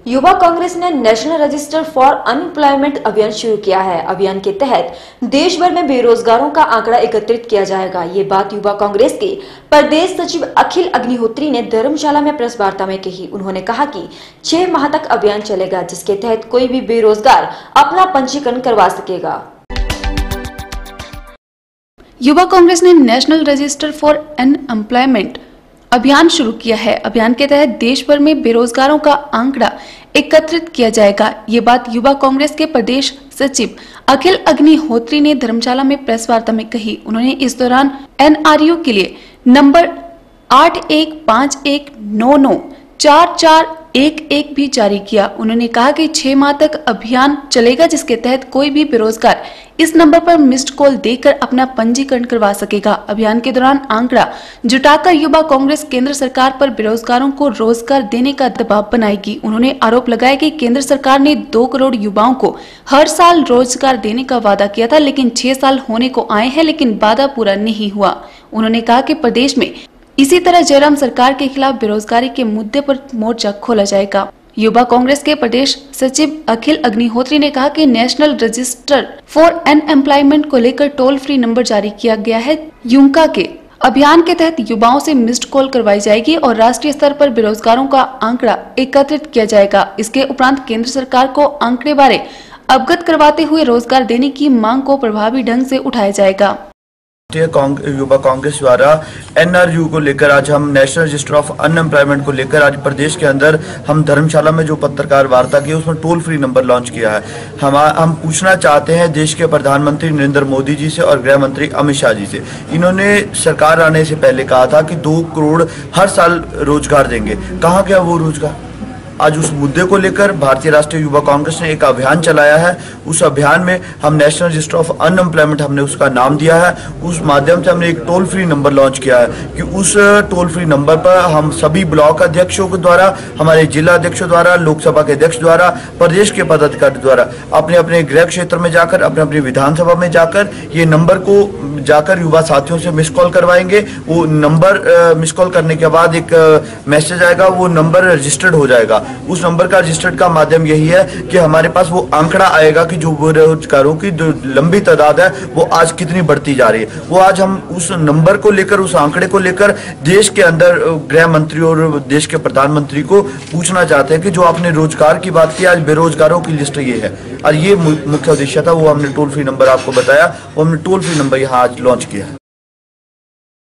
युवा कांग्रेस ने national register for unemployment अभियान शुरू किया है। अभियान के तहत देश भर में बेरोजगारों का आंकड़ा एकत्रित किया जाएगा। ये बात युवा कांग्रेस के प्रदेश सचिव अखिल अग्निहोत्री ने धर्मशाला में प्रेस वार्ता में कही। उन्होंने कहा कि 6 माह तक अभियान चलेगा, जिसके तहत कोई भी बेरोजगार अपना पंजीकरण करवा सकेगा। युवा कांग्रेस ने नेशनल रजिस्टर फॉर अनएम्प्लॉयमेंट अभियान शुरू किया है। अभियान के तहत देश भर में बेरोजगारों का आंकड़ा एकत्रित किया जाएगा। ये बात युवा कांग्रेस के प्रदेश सचिव अखिल अग्निहोत्री ने धर्मशाला में प्रेस वार्ता में कही। उन्होंने इस दौरान एनआरयू के लिए नंबर 8151994411 भी जारी किया। उन्होंने कहा कि 6 माह तक अभियान चलेगा, जिसके तहत कोई भी बेरोजगार इस नंबर पर मिस्ड कॉल देकर अपना पंजीकरण करवा सकेगा। अभियान के दौरान आंकड़ा जुटाकर युवा कांग्रेस केंद्र सरकार पर बेरोजगारों को रोजगार देने का दबाव बनाएगी। उन्होंने आरोप लगाया कि केंद्र सरकार ने 2 करोड़ युवाओं को हर साल रोजगार देने का वादा किया था, लेकिन 6 साल होने को आए हैं, लेकिन वादा पूरा नहीं हुआ। उन्होंने कहा कि प्रदेश में इसी तरह जयराम सरकार के खिलाफ बेरोजगारी के मुद्दे पर मोर्चा खोला जाएगा। युवा कांग्रेस के प्रदेश सचिव अखिल अग्निहोत्री ने कहा कि नेशनल रजिस्टर फॉर अनएम्प्लॉयमेंट को लेकर टोल फ्री नंबर जारी किया गया है। यूंका के अभियान के तहत युवाओं से मिस्ड कॉल करवाई जाएगी और राष्ट्रीय स्तर पर बेरोजगारों का आंकड़ा एकत्रित किया जाएगा। इसके उपरांत केंद्र सरकार को आंकड़े बारे अवगत करवाते हुए रोजगार देने की मांग को प्रभावी ढंग से उठाया जाएगा। युवा कांग्रेस द्वारा एनआरयू को लेकर आज हम नेशनल रजिस्टर ऑफ अनएम्प्लॉयमेंट को लेकर आज प्रदेश के अंदर हम धर्मशाला में जो पत्रकार वार्ता की उसमें टोल फ्री नंबर लॉन्च किया है। हम पूछना चाहते हैं देश के प्रधानमंत्री नरेंद्र मोदी जी से और गृह मंत्री अमित शाह जी से। इन्होंने सरकार आने से पहले कहा था कि 2 करोड़ हर साल रोजगार देंगे। कहाँ गया वो रोजगार? आज उस मुद्दे को लेकर भारतीय राष्ट्रीय युवा कांग्रेस ने एक अभियान चलाया है। उस अभियान में हम नेशनल रजिस्टर ऑफ अनएम्प्लॉयमेंट हमने उसका नाम दिया है। उस माध्यम से हमने एक टोल फ्री नंबर लॉन्च किया है कि उस टोल फ्री नंबर पर हम सभी ब्लॉक अध्यक्षों के द्वारा, हमारे जिला अध्यक्षों द्वारा, लोकसभा के अध्यक्ष द्वारा, प्रदेश के पदाधिकारी द्वारा अपने अपने गृह क्षेत्र में जाकर, अपने अपनी विधानसभा में जाकर ये नंबर को जाकर युवा साथियों से मिस कॉल करवाएंगे। वो नंबर मिस कॉल करने के बाद एक मैसेज आएगा, वो नंबर रजिस्टर्ड हो जाएगा। उस नंबर का रजिस्टर्ड का माध्यम यही है कि हमारे पास वो आंकड़ा आएगा कि जो बेरोजगारों की जो लंबी तादाद है वो आज कितनी बढ़ती जा रही है। वो आज हम उस नंबर को लेकर, उस आंकड़े को लेकर देश के अंदर गृह मंत्री और देश के प्रधानमंत्री को पूछना चाहते हैं कि जो आपने रोजगार की बात की, आज बेरोजगारों की लिस्ट ये है। और ये मुख्य उद्देश्य था, वो हमने टोल फ्री नंबर आपको बताया, वो हमने टोल फ्री नंबर यहाँ आज लॉन्च किया है।